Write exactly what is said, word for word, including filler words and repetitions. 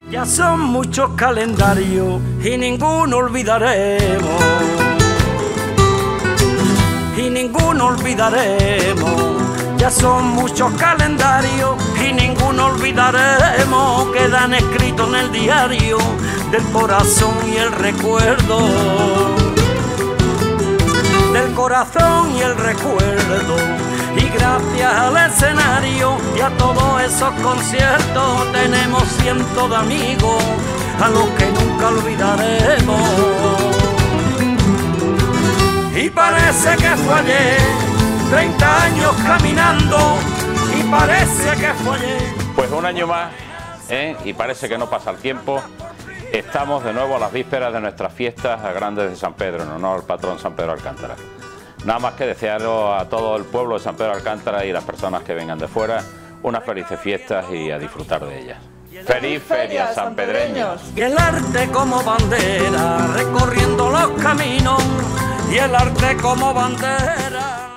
Ya son muchos calendarios y ninguno olvidaremos, y ninguno olvidaremos. Ya son muchos calendarios y ninguno olvidaremos. Quedan escritos en el diario del corazón y el recuerdo, del corazón y el recuerdo. Y gracias al escenario y a todos esos conciertos tenemos cientos de amigos a los que nunca olvidaremos. Y parece que fue ayer, treinta años caminando, y parece que fue ayer. Pues un año más, ¿eh? Y parece que no pasa el tiempo. Estamos de nuevo a las vísperas de nuestras fiestas grandes de San Pedro, en honor al patrón San Pedro Alcántara. Nada más que desearos a todo el pueblo de San Pedro Alcántara y las personas que vengan de fuera unas felices fiestas y a disfrutar de ellas. ¡Feliz Feria, sanpedreños! Y el arte como bandera, recorriendo los caminos, y el arte como bandera.